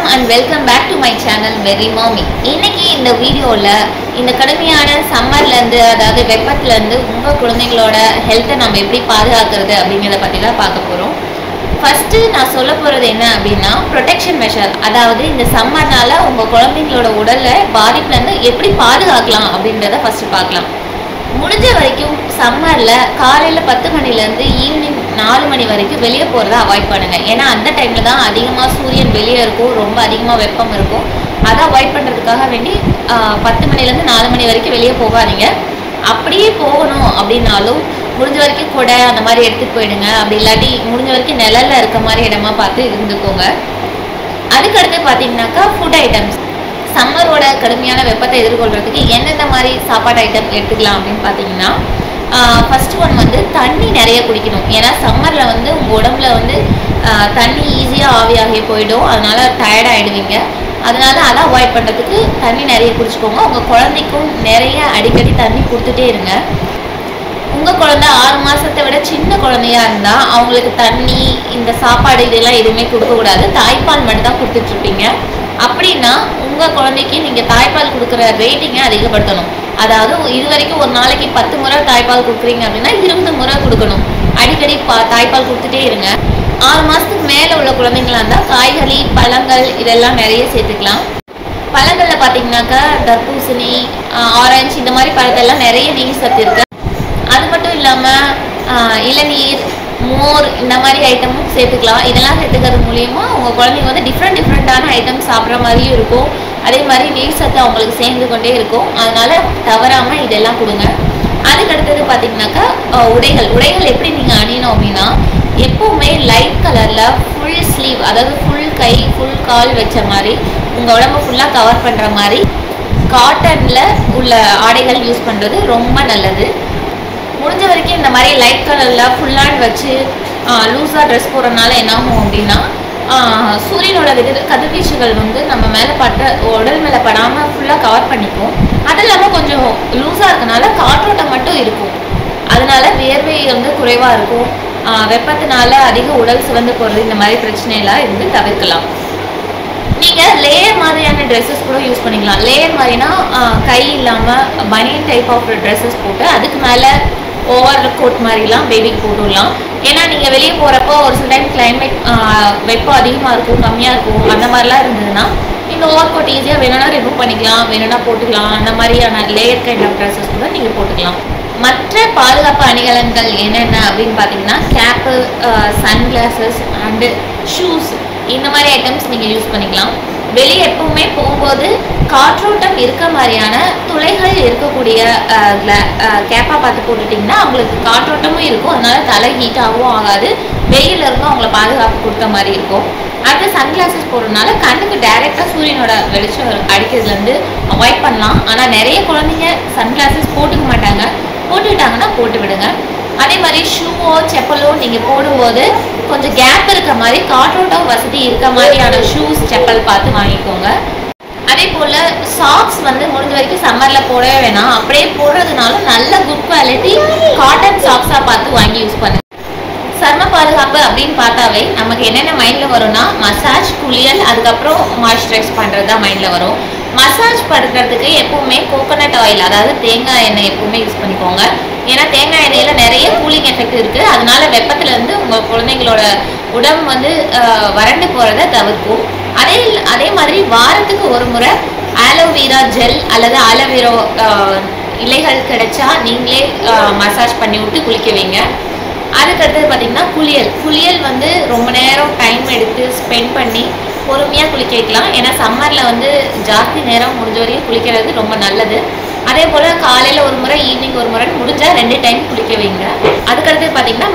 வணக்கம் and welcome back to my channel Very Mommy. இன்னைக்கு இந்த வீடியோல இந்த கடுமையான சம்மர்ல இருந்து அதாவது வெப்பத்துல இருந்து உங்க குழந்தைகளோட ஹெல்த்தை நம்ம எப்படி பாதுகாக்கிறது அப்படிங்கறத பத்தி தான் பார்க்க போறோம். ஃபர்ஸ்ட் நான் சொல்ல போறது என்ன அப்படினா ப்ரொடெக்ஷன் மெஷர், அதாவது இந்த சம்மர்னால உங்க குழந்தைகளோட உடல்ல பாதிப்புல இருந்து எப்படி பாதுகாக்கலாம் அப்படிங்கறத ஃபர்ஸ்ட் பார்க்கலாம். முடிஞ்ச வரைக்கும் சம்மர்ல காலையில 10 மணில இருந்து ஈவினிங் 4 மணி வரைக்கும் வெளியே போறதை அவாய்ட் பண்ணுங்க. ஏன்னா அந்த டைம்ல தான் அதிகமாக சூரியன் வெளியே இருக்கும், ரொம்ப அதிகமாக வெப்பம் இருக்கும். அதை அவாய்ட் பண்ணுறதுக்காக வேண்டி 10 மணிலேருந்து 4 மணி வரைக்கும் வெளியே போகாதீங்க. அப்படியே போகணும் அப்படின்னாலும் முடிஞ்ச வரைக்கும் கொடை அந்த மாதிரி எடுத்துகிட்டு போயிடுங்க. அப்படி இல்லாட்டி முடிஞ்ச வரைக்கும் நிழல்ல இருக்க மாதிரி இடமா பார்த்து இருந்துக்கோங்க. அதுக்கடுத்து பார்த்தீங்கன்னாக்கா ஃபுட் ஐட்டம்ஸ், சம்மரோட கடுமையான வெப்பத்தை எதிர்கொள்கிறதுக்கு எந்தெந்த மாதிரி சாப்பாடு ஐட்டம் எடுத்துக்கலாம் அப்படின்னு பார்த்தீங்கன்னா, ஃபர்ஸ்ட் ஒன் வந்து தண்ணி நிறைய குடிக்கணும். ஏன்னா சம்மரில் வந்து உங்கள் உடம்புல வந்து தண்ணி ஈஸியாக ஆவியாகி போயிடும், அதனால டயர்ட் ஆகிடுவீங்க. அதனால அதை அவாய்ட் பண்ணுறதுக்கு தண்ணி நிறைய குடிச்சுக்கோங்க. உங்கள் குழந்தைக்கும் நிறைய அடிக்கடி தண்ணி கொடுத்துட்டே இருங்க. உங்கள் குழந்தை 6 மாதத்தை விட சின்ன குழந்தையா இருந்தால் அவங்களுக்கு தண்ணி இந்த சாப்பாடு இதெல்லாம் எதுவுமே கொடுக்கக்கூடாது, தாய்ப்பால் மட்டும் தான் கொடுத்துட்ருப்பீங்க. அப்படின்னா உங்கள் குழந்தைக்கு நீங்கள் தாய்ப்பால் கொடுக்குற ரேட்டிங்கை அதிகப்படுத்தணும். அதாவது இது வரைக்கும் ஒரு நாளைக்கு 10 முறை தாய்ப்பால் கொடுக்குறீங்க அப்படின்னா 20 முறை கொடுக்கணும். அடிக்கடி தாய்ப்பால் கொடுத்துட்டே இருங்க. 6 மாதத்துக்கு மேலே உள்ள குழந்தைங்களா இருந்தால் காய்கறி பழங்கள் இதெல்லாம் நிறைய சேர்த்துக்கலாம். பழங்களில் பார்த்தீங்கன்னாக்கா தர்பூசணி, ஆரஞ்சு இந்த மாதிரி பழத்தெல்லாம் நிறைய நீர் சத்து இருக்கு. அது மட்டும் இல்லாமல் இளநீர், மோர் இந்த மாதிரி ஐட்டமும் சேர்த்துக்கலாம். இதெல்லாம் சேர்த்துக்கிறது மூலியமா உங்கள் குழந்தைங்க வந்து டிஃப்ரெண்டான ஐட்டம் சாப்பிட்ற மாதிரியும் இருக்கும். அதே மாதிரி நீர் சத்து அவங்களுக்கு சேர்ந்து கொண்டே இருக்கும். அதனால தவறாமல் இதெல்லாம் கொடுங்க. அதுக்கடுத்தது பார்த்தீங்கன்னாக்கா உடைகள் எப்படி நீங்கள் அணியணும் அப்படின்னா, எப்போவுமே லைட் கலரில் ஃபுல் ஸ்லீவ், அதாவது ஃபுல் கை ஃபுல் கால் வச்ச மாதிரி உங்கள் உடம்பு ஃபுல்லாக கவர் பண்ணுற மாதிரி காட்டனில் உள்ள ஆடைகள் யூஸ் பண்ணுறது ரொம்ப நல்லது. முடிஞ்ச வரைக்கும் இந்த மாதிரி லைட் கலரில் ஃபுல் ஹேண்ட் வச்சு லூஸாக ட்ரெஸ் போடுறதுனால என்ன ஆகும் அப்படின்னா, சூரியனோட கதிர்வீச்சுகள் வந்து நம்ம மேலே உடல் மேலே படாமல் ஃபுல்லாக கவர் பண்ணிக்கும். அது இல்லாமல் கொஞ்சம் லூஸாக இருக்கனால காற்றோட்டம் மட்டும் இருக்கும். அதனால வேர்வை வந்து குறைவாக இருக்கும். வெப்பத்தினால அதிக உடல் சிவந்து போகிறது இந்த மாதிரி பிரச்சனையெல்லாம் இருந்து தவிர்க்கலாம். நீங்கள் லேயர் மாதிரியான ட்ரெஸ்ஸஸ் கூட யூஸ் பண்ணிக்கலாம். லேயர் மாதிரினா கை இல்லாமல் பனியன் டைப் ஆஃப் ட்ரெஸ்ஸஸ் போட்டு அதுக்கு மேலே ஓவர் கோட் மாதிரிலாம் பேபிக்கு போட்டுடலாம். ஏன்னா நீங்கள் வெளியே போகிறப்போ ஒரு சில டைம் கிளைமேட் வெப்பம் அதிகமாக இருக்கும், கம்மியாக இருக்கும், அந்த மாதிரிலாம் இருந்ததுன்னா நீங்கள் ஓவர் கோட் ஈஸியாக வேணும்னா ரிமூவ் பண்ணிக்கலாம், வேணும்னா போட்டுக்கலாம். அந்த மாதிரியான லேயர் கைண்ட் ஆஃப் ட்ரெஸ்ஸஸ் கூட நீங்கள் போட்டுக்கலாம். மற்ற பாதுகாப்பு அணிகலன்கள் என்னென்ன அப்படின்னு பார்த்தீங்கன்னா, கேப்பு, சன்கிளாஸஸ் அண்டு ஷூஸ் இந்த மாதிரி ஐட்டம்ஸ் நீங்கள் யூஸ் பண்ணிக்கலாம். வெளியே எப்பவுமே போகும்போது காற்றோட்டம் இருக்க மாதிரியான துளைகள் இருக்கக்கூடிய கேப்பாக பார்த்து போட்டுட்டிங்கன்னா அவங்களுக்கு காற்றோட்டமும் இருக்கும், அதனால தலை ஹீட்டாகவும் ஆகாது, வெயில் இருக்கும், அவங்கள பாதுகாப்பு கொடுத்த மாதிரி இருக்கும். அடுத்து சன்கிளாஸஸ் போடுறதுனால கண்ணுக்கு டைரெக்டாக சூரியனோட வெளிச்சம் அடிக்கிறதுலேருந்து அவாய்ட் பண்ணலாம். ஆனால் நிறைய குழந்தைங்க சன்கிளாஸஸ் போட்டுக்க மாட்டாங்க, போட்டுக்கிட்டாங்கன்னா போட்டு விடுங்க. அதே மாதிரி ஷூவோ செப்பலோ நீங்கள் போடும்போது கொஞ்சம் கேப் இருக்க மாதிரி காற்றோட்டம் வசதி இருக்க மாதிரியான ஷூஸ் செப்பல் பார்த்து வாங்கிக்கோங்க. அதே போல் சாக்ஸ் வந்து முடிஞ்ச வரைக்கும் சம்மரில் போடவே வேணாம். அப்படியே போடுறதுனாலும் நல்ல குட் குவாலிட்டி காட்டன் சாக்ஸாக பார்த்து வாங்கி யூஸ் பண்ணுங்க. சர்ம பாதுகாப்பு அப்படின்னு பார்த்தாவே நமக்கு என்னென்ன மைண்டில் வரும்னா மசாஜ், குளியல், அதுக்கப்புறம் மாய்ஸ்சரைஸ் பண்ணுறது தான் மைண்டில் வரும். மசாஜ் பண்ணுறதுக்கு எப்பவுமே கோகோனட் ஆயில், அதாவது தேங்காய் எண்ணெய் எப்பவுமே யூஸ் பண்ணிக்கோங்க. ஏன்னா தேங்காய் எண்ணெயில் நிறைய கூலிங் எஃபெக்ட் இருக்குது. அதனால வெப்பத்துலேருந்து உங்கள் குழந்தைங்களோட உடம்பு வந்து வறண்டு போகிறத தவிர்க்கும். அதே மாதிரி வாரத்துக்கு ஒரு முறை ஆலோவேரா ஜெல் அல்லது ஆலோவேரா இலைகள் கிடைச்சா நீங்களே மசாஜ் பண்ணி விட்டு குளிக்க வைங்க. அதுக்கடுத்தது பார்த்திங்கன்னா குளியல் வந்து ரொம்ப நேரம் டைம் எடுத்து ஸ்பெண்ட் பண்ணி பொறுமையாக குளிக்க வைக்கலாம். ஏன்னா சம்மரில் வந்து ஜாஸ்தி நேரம் முடிஞ்ச வரையும் குளிக்கிறது ரொம்ப நல்லது. அதே போல் காலையில் ஒரு முறை ஈவினிங் ஒரு முறை முடிஞ்சால் 2 டைம் குளிக்க வைங்க. அதுக்கடுத்து பார்த்திங்கன்னா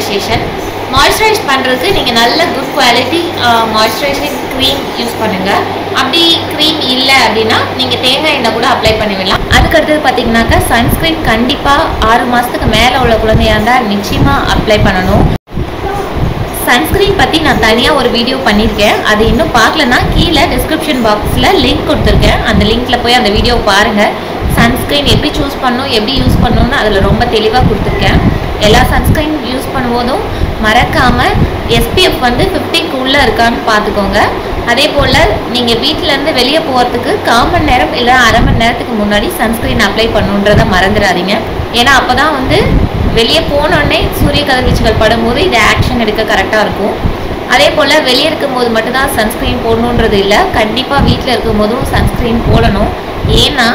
மாய்ஸ்சரைஸ் பண்ணுறதுக்கு நீங்கள் நல்ல good quality moisturising cream use பண்ணுங்கள். அப்படி க்ரீம் இல்லை அப்படின்னா நீங்கள் தேங்காய் எண்ணெய் கூட அப்ளை பண்ணிவிடலாம். அதுக்கடுத்தது பார்த்திங்கனாக்கா சன்ஸ்க்ரீன் கண்டிப்பாக 6 மாதத்துக்கு மேலே உள்ள குழந்தையாக இருந்தால் நிச்சயமாக அப்ளை பண்ணணும். சன்ஸ்க்ரீன் பற்றி நான் தனியாக ஒரு வீடியோ பண்ணியிருக்கேன். அது இன்னும் பார்க்கலன்னா கீழே டிஸ்கிரிப்ஷன் பாக்ஸில் லிங்க் கொடுத்துருக்கேன். அந்த லிங்க்கில் போய் அந்த வீடியோ பாருங்கள். சன்ஸ்க்ரீன் எப்படி சூஸ் பண்ணணும், எப்படி யூஸ் பண்ணணும்னு அதில் ரொம்ப தெளிவாக கொடுத்துருக்கேன். எல்லா சன்ஸ்க்ரீன் யூஸ் பண்ணும்போதும் மறக்காமல் SPF வந்து 50க்கு உள்ளே இருக்கான்னு பார்த்துக்கோங்க. அதே போல் நீங்கள் வீட்டிலேருந்து வெளியே போகிறதுக்கு 1/4 மணி நேரம் இல்லை அரை மணி நேரத்துக்கு முன்னாடி சன்ஸ்க்ரீன் அப்ளை பண்ணுன்றதை மறந்துடாதீங்க. ஏன்னா அப்போ தான் வந்து வெளியே போனோடனே சூரிய கதிர்வீச்சுகள் படும்போது இதை ஆக்ஷன் எடுக்க கரெக்டாக இருக்கும். அதே போல் வெளியே இருக்கும்போது மட்டும்தான் சன்ஸ்க்ரீன் போடணுன்றது இல்லை, கண்டிப்பாக வீட்டில் இருக்கும்போதும் சன்ஸ்க்ரீன் போடணும். ஏன்னா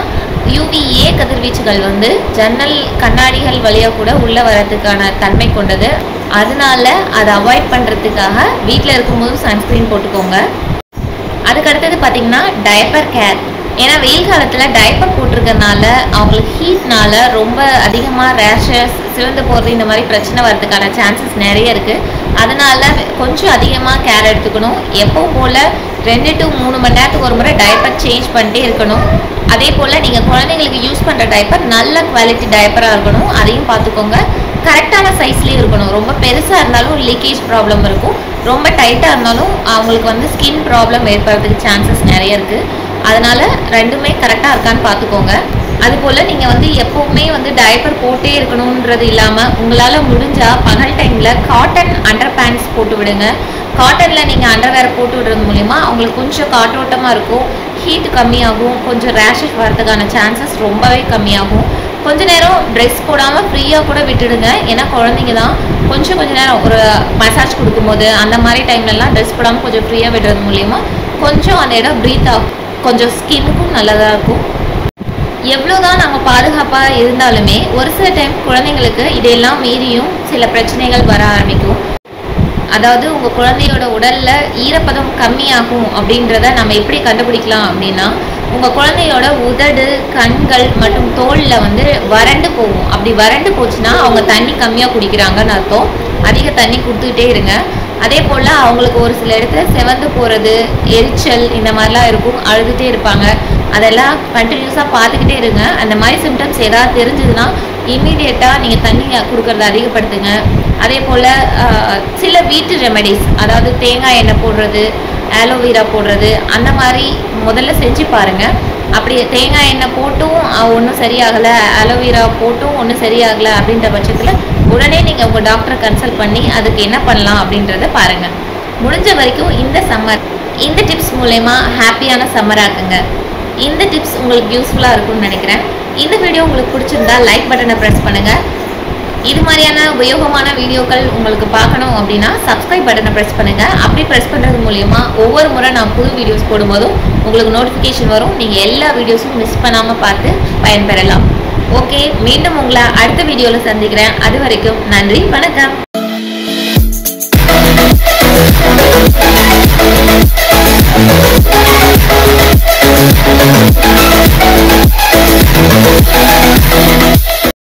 UVA கதிர்வீச்சுகள் வந்து ஜன்னல் கண்ணாடிகள் வழியாக கூட உள்ளே வரதுக்கான தன்மை கொண்டது. அதனால அதை அவாய்ட் பண்ணுறதுக்காக வீட்டில் இருக்கும்போதும் சன்ஸ்க்ரீன் போட்டுக்கோங்க. அதுக்கடுத்தது பார்த்திங்கன்னா டயப்பர் கேர். ஏன்னா வெயில் காலத்தில் டைப்பர் போட்டிருக்கறனால அவங்களுக்கு ஹீட்னால ரொம்ப அதிகமாக ரேஷஸ், சிவந்து போகிறது, இந்த மாதிரி பிரச்சனை வரதுக்கான சான்சஸ் நிறைய இருக்குது. அதனால் கொஞ்சம் அதிகமாக கேர் எடுத்துக்கணும். எப்பவும் போல் 2 to 3 மணி நேரத்துக்கு ஒரு முறை டைப்பர் சேஞ்ச் பண்ணிட்டே இருக்கணும். அதே போல் நீங்கள் குழந்தைங்களுக்கு யூஸ் பண்ணுற டைப்பர் நல்ல குவாலிட்டி டைப்பராக இருக்கணும், அதையும் பார்த்துக்கோங்க. கரெக்டான சைஸ்லேயும் இருக்கணும். ரொம்ப பெருசாக இருந்தாலும் லீக்கேஜ் ப்ராப்ளம் இருக்கும், ரொம்ப டைட்டாக இருந்தாலும் அவங்களுக்கு வந்து ஸ்கின் ப்ராப்ளம் ஏற்படுறதுக்கு சான்சஸ் நிறைய இருக்குது. அதனால் ரெண்டுமே கரெக்டாக இருக்கான்னு பார்த்துக்கோங்க. அதுபோல் நீங்கள் வந்து எப்போவுமே வந்து டைப்பர் போட்டே இருக்கணுன்றது இல்லாமல் உங்களால் முடிஞ்சால் பகல் டைமில் காட்டன் அண்டர் பேண்ட்ஸ் போட்டு விடுங்க. காட்டனில் நீங்கள் அண்டர்வேர் போட்டு விடுறது மூலிமா அவங்களுக்கு கொஞ்சம் காற்றோட்டமாக இருக்கும், ஹீட் கம்மியாகும், கொஞ்சம் ரேஷஸ் வரதுக்கான சான்சஸ் ரொம்பவே கம்மியாகும். கொஞ்ச நேரம் ட்ரெஸ் போடாமல் ஃப்ரீயாக கூட விட்டுடுங்க. ஏன்னா குழந்தைங்க தான் கொஞ்சம் நேரம் ஒரு மசாஜ் கொடுக்கும்போது அந்த மாதிரி டைம்லலாம் ட்ரெஸ் போடாமல் கொஞ்சம் ஃப்ரீயாக விடுறது மூலிமா கொஞ்சம் அந்த இடம் ப்ரீத் ஆகும், கொஞ்சம் ஸ்கின்னுக்கும் நல்லதாக இருக்கும். எவ்வளோதான் நம்ம பாதுகாப்பாக இருந்தாலுமே ஒரு சில டைம் குழந்தைங்களுக்கு இதையெல்லாம் மீறியும் சில பிரச்சனைகள் வர ஆரம்பிக்கும். அதாவது உங்கள் குழந்தையோட உடலில் ஈரப்பதம் கம்மியாகும் அப்படின்றத நம்ம எப்படி கண்டுபிடிக்கலாம் அப்படின்னா, உங்கள் குழந்தையோட உதடு, கண்கள் மற்றும் தோலில் வந்து வறண்டு போகும். அப்படி வறண்டு போச்சுன்னா அவங்க தண்ணி கம்மியாக குடிக்கிறாங்கன்னு அர்த்தம். அதிக தண்ணி கொடுத்துக்கிட்டே இருங்க. அதே போல் அவங்களுக்கு ஒரு சில இடத்துல செவந்து போகிறது, எரிச்சல், இந்த மாதிரிலாம் இருக்கும், அழுதுகிட்டே இருப்பாங்க. அதெல்லாம் கண்டினியூஸாக பார்த்துக்கிட்டே இருங்க. அந்த மாதிரி சிம்டம்ஸ் ஏதாவது தெரிஞ்சதுன்னா இம்மீடியட்டாக நீங்கள் தண்ணி கொடுக்கறத அதிகப்படுத்துங்க. அதே போல் சில வீட்டு ரெமெடிஸ், அதாவது தேங்காய் எண்ணெய் போடுறது, ஆலோவேரா போடுறது, அந்த மாதிரி முதல்ல செஞ்சு பாருங்கள். அப்படி தேங்காய் எண்ணெய் போட்டும் ஒன்றும் சரியாகலை, ஆலோவேரா போட்டும் ஒன்றும் சரியாகலை அப்படின்ற பட்சத்தில் உடனே நீங்கள் உங்கள் டாக்டரை கன்சல்ட் பண்ணி அதுக்கு என்ன பண்ணலாம் அப்படின்றத பாருங்கள். முடிஞ்ச வரைக்கும் இந்த சம்மர் இந்த டிப்ஸ் மூலமா ஹாப்பியான சம்மராக்குங்க. இந்த டிப்ஸ் உங்களுக்கு யூஸ்ஃபுல்லாக இருக்கும்னு நினைக்கிறேன். இந்த வீடியோ உங்களுக்கு பிடிச்சிருந்தா லைக் பட்டனை ப்ரெஸ் பண்ணுங்கள். இது மாதிரியான உபயோகமான வீடியோக்கள் உங்களுக்கு பார்க்கணும் அப்படின்னா சப்ஸ்கிரைப் பட்டனை ப்ரெஸ் பண்ணுங்கள். அப்படி ப்ரெஸ் பண்ணுறது மூலிமா ஒவ்வொரு முறை நான் புது வீடியோஸ் போடும்போதும் உங்களுக்கு நோட்டிஃபிகேஷன் வரும். நீங்கள் எல்லா வீடியோஸும் மிஸ் பண்ணாமல் பார்த்து பயன்பெறலாம். ஓகே, மீண்டும் உங்களை அடுத்த வீடியோவில் சந்திக்கிறேன். அது வரைக்கும் நன்றி, வணக்கம்.